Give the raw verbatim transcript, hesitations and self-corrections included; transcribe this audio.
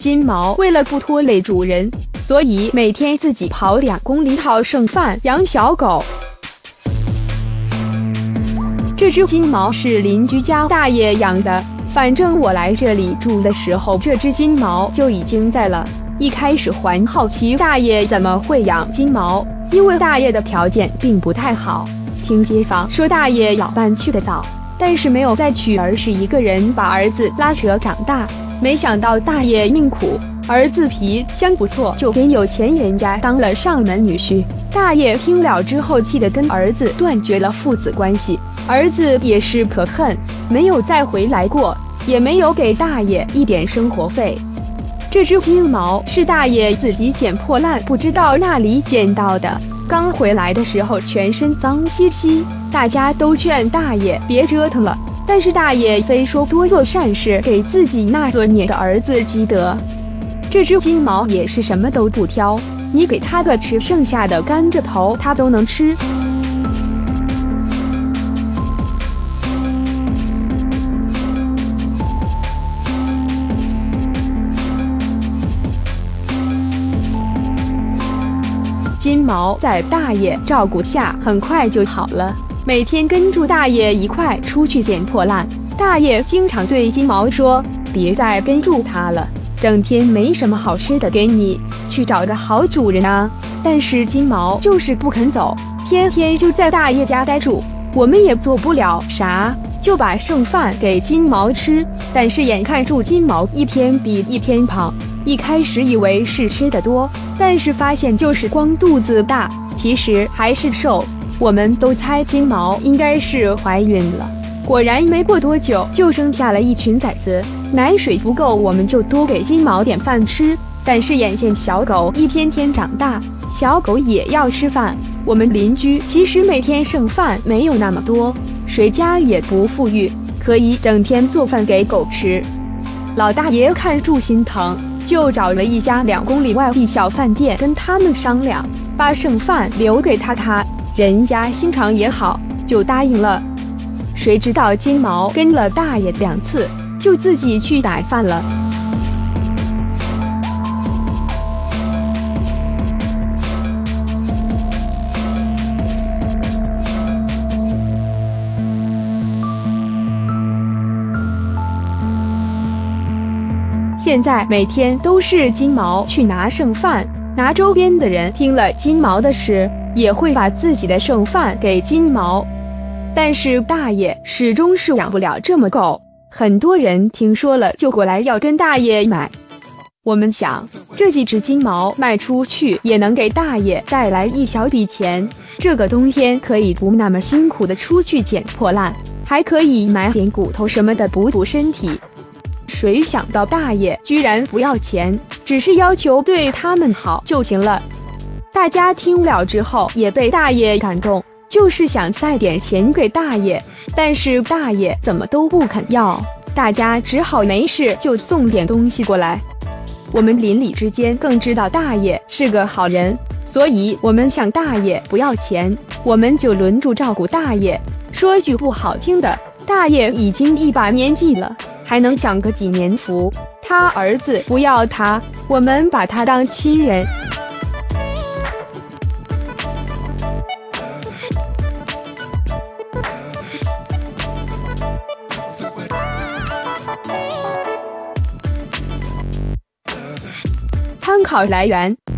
金毛为了不拖累主人，所以每天自己跑两公里讨剩饭养小狗。这只金毛是邻居家大爷养的，反正我来这里住的时候，这只金毛就已经在了。一开始还好奇大爷怎么会养金毛，因为大爷的条件并不太好。听街坊说大爷要搬去的早，但是没有再娶，而是一个人把儿子拉扯长大。没想到大爷命苦，儿子皮相不错，就给有钱人家当了上门女婿。大爷听了之后，气得跟儿子断绝了父子关系。儿子也是可恨，没有再回来过，也没有给大爷一点生活费。这只金毛是大爷自己捡破烂，不知道那里捡到的。刚回来的时候全身脏兮兮，大家都劝大爷别折腾了，但是大爷非说多做善事，给自己那作孽的儿子积德。这只金毛也是什么都不挑，你给它个吃剩下的甘蔗头，它都能吃。金毛在大爷照顾下很快就好了，每天跟住大爷一块出去捡破烂。大爷经常对金毛说：“别再跟住他了，整天没什么好吃的给你，去找个好主人啊。”但是金毛就是不肯走，天天就在大爷家待住。我们也做不了啥，就把剩饭给金毛吃。但是眼看住金毛一天比一天胖，一开始以为是吃的多，但是发现就是光肚子大，其实还是瘦。我们都猜金毛应该是怀孕了，果然没过多久就生下了一群崽子。奶水不够，我们就多给金毛点饭吃。但是眼见小狗一天天长大，小狗也要吃饭。我们邻居其实每天剩饭没有那么多，谁家也不富裕，可以整天做饭给狗吃。老大爷看住心疼，就找了一家两公里外的小饭店，跟他们商量，把剩饭留给他他，人家心肠也好，就答应了。谁知道金毛跟了大爷两次，就自己去打饭了。现在每天都是金毛去拿剩饭，拿周边的人听了金毛的事，也会把自己的剩饭给金毛。但是大爷始终是养不了这么狗，很多人听说了就过来要跟大爷买。我们想，这几只金毛卖出去也能给大爷带来一小笔钱，这个冬天可以不那么辛苦的出去捡破烂，还可以买点骨头什么的补补身体。谁想到大爷居然不要钱，只是要求对他们好就行了。大家听了之后也被大爷感动，就是想塞点钱给大爷，但是大爷怎么都不肯要，大家只好没事就送点东西过来。我们邻里之间更知道大爷是个好人，所以我们向大爷不要钱，我们就轮住照顾大爷。说句不好听的，大爷已经一把年纪了，还能享个几年福。他儿子不要他，我们把他当亲人。参考来源。